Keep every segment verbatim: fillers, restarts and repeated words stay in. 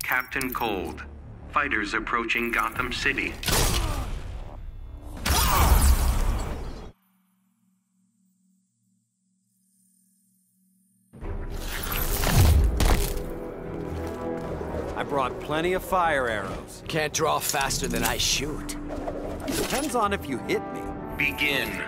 Captain Cold. Fighters approaching Gotham City. I brought plenty of fire arrows. Can't draw faster than I shoot. Depends on if you hit me. Begin.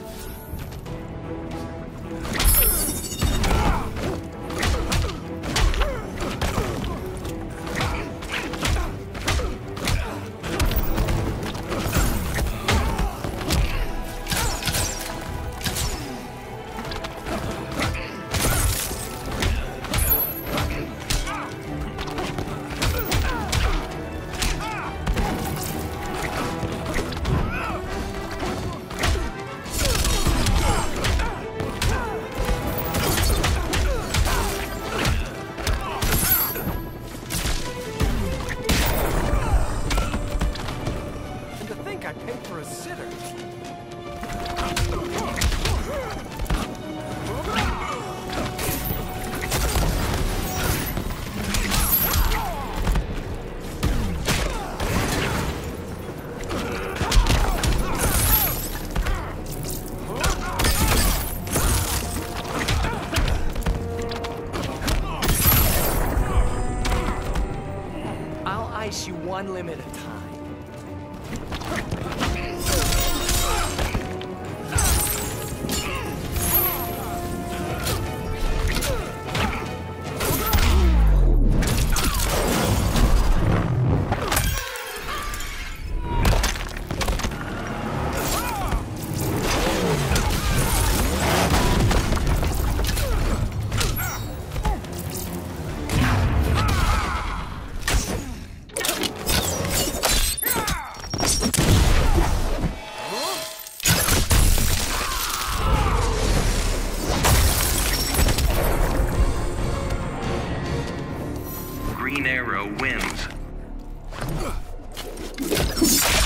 I paid for a sitter. I'll ice you one limb at a time. Green Arrow wins.